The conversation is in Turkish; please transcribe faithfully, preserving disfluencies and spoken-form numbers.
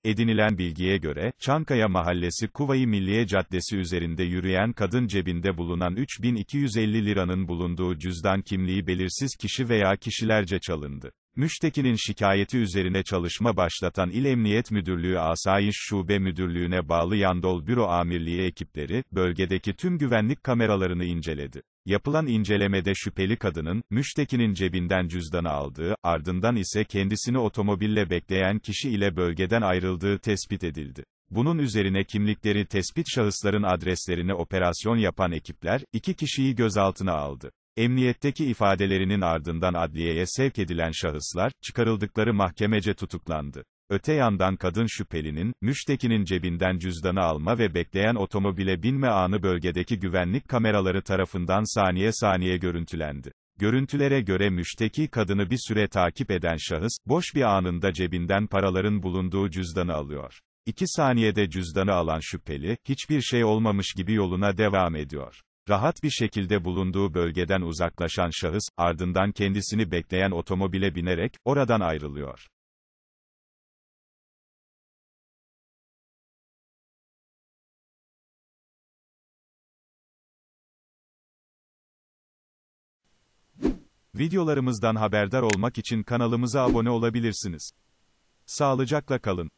Edinilen bilgiye göre, Çankaya Mahallesi Kuvayi Milliye Caddesi üzerinde yürüyen kadın cebinde bulunan üç bin iki yüz elli liranın bulunduğu cüzdan kimliği belirsiz kişi veya kişilerce çalındı. Müştekinin şikayeti üzerine çalışma başlatan İl Emniyet Müdürlüğü Asayiş Şube Müdürlüğü'ne bağlı Yandol Büro Amirliği ekipleri, bölgedeki tüm güvenlik kameralarını inceledi. Yapılan incelemede şüpheli kadının, müştekinin cebinden cüzdanı aldığı, ardından ise kendisini otomobille bekleyen kişi ile bölgeden ayrıldığı tespit edildi. Bunun üzerine kimlikleri tespit şahısların adreslerine operasyon yapan ekipler, iki kişiyi gözaltına aldı. Emniyetteki ifadelerinin ardından adliyeye sevk edilen şahıslar, çıkarıldıkları mahkemece tutuklandı. Öte yandan kadın şüphelinin, müştekinin cebinden cüzdanı alma ve bekleyen otomobile binme anı bölgedeki güvenlik kameraları tarafından saniye saniye görüntülendi. Görüntülere göre müşteki kadını bir süre takip eden şahıs, boş bir anında cebinden paraların bulunduğu cüzdanı alıyor. İki saniyede cüzdanı alan şüpheli, hiçbir şey olmamış gibi yoluna devam ediyor. Rahat bir şekilde bulunduğu bölgeden uzaklaşan şahıs, ardından kendisini bekleyen otomobile binerek, oradan ayrılıyor. Videolarımızdan haberdar olmak için kanalımıza abone olabilirsiniz. Sağlıcakla kalın.